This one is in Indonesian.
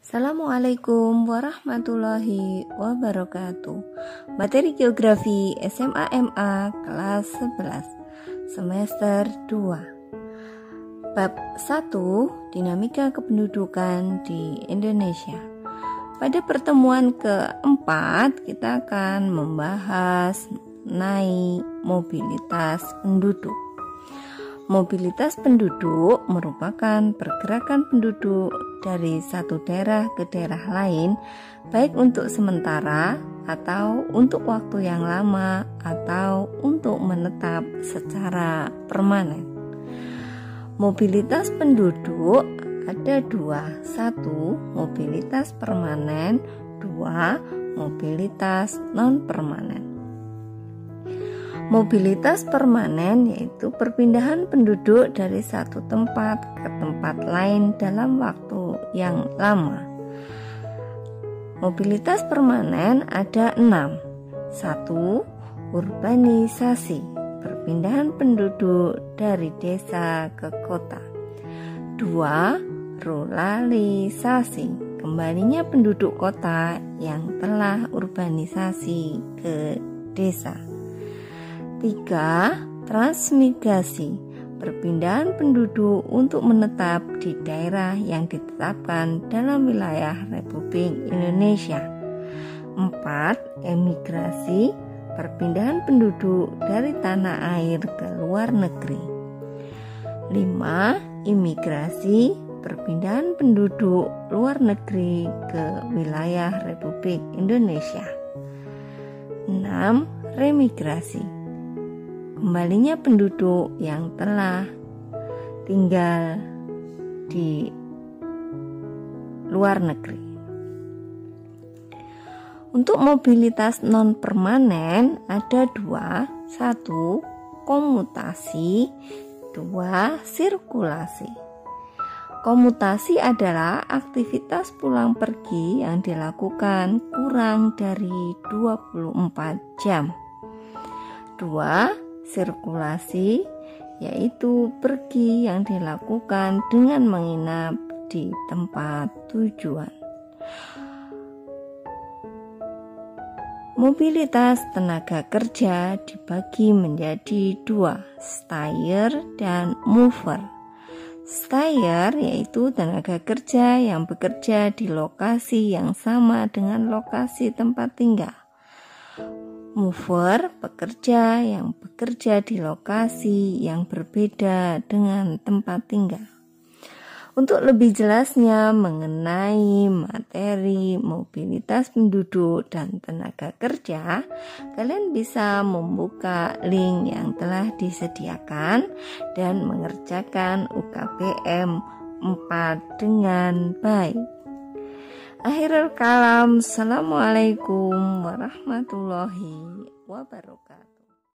Assalamualaikum warahmatullahi wabarakatuh. Materi Geografi SMA MA kelas 11 semester 2. Bab 1, Dinamika Kependudukan di Indonesia. Pada pertemuan keempat kita akan membahas mengenai mobilitas penduduk. Mobilitas penduduk merupakan pergerakan penduduk dari satu daerah ke daerah lain, baik untuk sementara atau untuk waktu yang lama atau untuk menetap secara permanen. Mobilitas penduduk ada dua, satu mobilitas permanen, dua mobilitas non-permanen. Mobilitas permanen yaitu perpindahan penduduk dari satu tempat ke tempat lain dalam waktu yang lama. Mobilitas permanen ada 6. 1. Urbanisasi, perpindahan penduduk dari desa ke kota. 2. Ruralisasi, kembalinya penduduk kota yang telah urbanisasi ke desa. 3. Transmigrasi, perpindahan penduduk untuk menetap di daerah yang ditetapkan dalam wilayah Republik Indonesia. 4. Emigrasi, perpindahan penduduk dari tanah air ke luar negeri. 5. Imigrasi, perpindahan penduduk luar negeri ke wilayah Republik Indonesia. 6. Remigrasi, kembalinya penduduk yang telah tinggal di luar negeri. Untuk mobilitas non-permanen ada 2, 1. Komutasi, 2. Sirkulasi. Komutasi adalah aktivitas pulang pergi yang dilakukan kurang dari 24 jam. 2. Sirkulasi yaitu pergi yang dilakukan dengan menginap di tempat tujuan. Mobilitas tenaga kerja dibagi menjadi 2, stayer dan mover. Stayer yaitu tenaga kerja yang bekerja di lokasi yang sama dengan lokasi tempat tinggal. Mover, pekerja yang bekerja di lokasi yang berbeda dengan tempat tinggal. Untuk lebih jelasnya mengenai materi mobilitas penduduk dan tenaga kerja, kalian bisa membuka link yang telah disediakan dan mengerjakan UKBM 4 dengan baik. Akhirul kalam, assalamualaikum warahmatullahi wabarakatuh.